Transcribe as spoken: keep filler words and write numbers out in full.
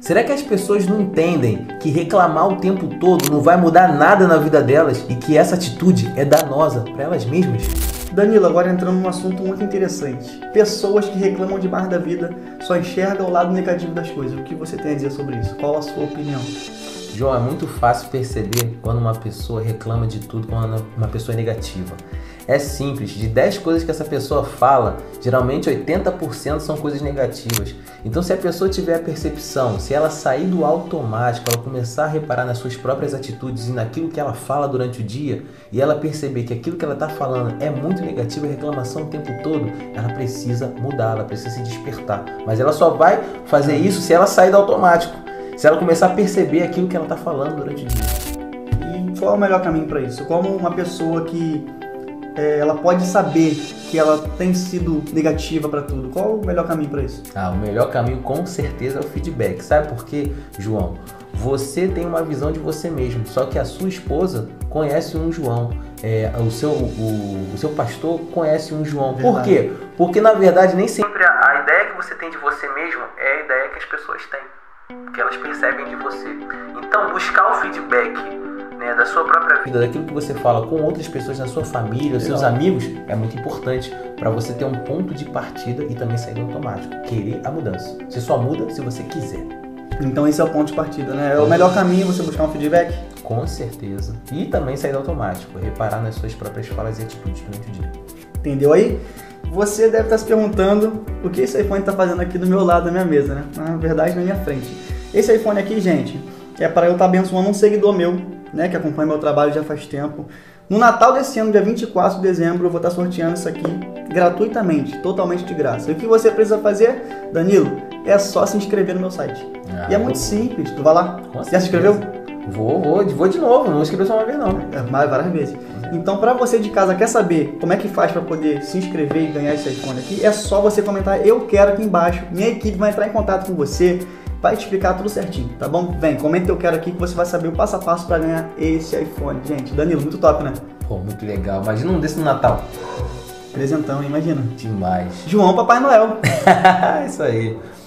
Será que as pessoas não entendem que reclamar o tempo todo não vai mudar nada na vida delas e que essa atitude é danosa para elas mesmas? Danilo, agora entrando num assunto muito interessante. Pessoas que reclamam demais da vida só enxergam o lado negativo das coisas. O que você tem a dizer sobre isso? Qual a sua opinião? João, é muito fácil perceber quando uma pessoa reclama de tudo, quando uma pessoa é negativa. É simples, de dez coisas que essa pessoa fala, geralmente oitenta por cento são coisas negativas. Então se a pessoa tiver a percepção, se ela sair do automático, ela começar a reparar nas suas próprias atitudes e naquilo que ela fala durante o dia, e ela perceber que aquilo que ela está falando é muito negativo, é reclamação o tempo todo, ela precisa mudar, ela precisa se despertar. Mas ela só vai fazer isso se ela sair do automático, se ela começar a perceber aquilo que ela está falando durante o dia. E qual é o melhor caminho para isso? Como uma pessoa que é, ela pode saber que ela tem sido negativa para tudo, qual o melhor caminho para isso? Ah, o melhor caminho com certeza é o feedback. Sabe por quê, João? Você tem uma visão de você mesmo, só que a sua esposa conhece um João, é, o, seu, o, o seu pastor conhece um João. Verdade. Por quê? Porque na verdade nem sempre a, a ideia que você tem de você mesmo é a ideia que as pessoas têm, que elas percebem de você. Então buscar o feedback, né, da sua própria vida, daquilo que você fala com outras pessoas na sua família, seus Legal. amigos, é muito importante para você ter um ponto de partida e também sair do automático, querer a mudança. Você só muda se você quiser. Então esse é o ponto de partida, né? É o melhor caminho você buscar um feedback? Com certeza. E também sair do automático, reparar nas suas próprias falas e atitudes durante o dia. Entendeu aí? Você deve estar se perguntando o que esse iPhone está fazendo aqui do meu lado da minha mesa, né? Na verdade, na minha frente. Esse iPhone aqui, gente, é para eu estar abençoando um seguidor meu, né, que acompanha meu trabalho já faz tempo. No Natal desse ano, dia vinte e quatro de dezembro, eu vou estar sorteando isso aqui gratuitamente, totalmente de graça. E o que você precisa fazer, Danilo, é só se inscrever no meu site. Ah, e é muito simples. Tu vai lá? Já se inscreveu? Vou, vou, vou de novo, não escrevi só uma vez não. É, mais várias vezes. Então, para você de casa, quer saber como é que faz para poder se inscrever e ganhar esse iPhone aqui? É só você comentar, eu quero aqui embaixo. Minha equipe vai entrar em contato com você, vai te explicar tudo certinho, tá bom? Vem, comenta eu quero aqui que você vai saber o passo a passo para ganhar esse iPhone. Gente, Danilo, muito top, né? Pô, muito legal. Imagina um desse no Natal. Presentão, imagina. Demais. João Papai Noel. Isso aí.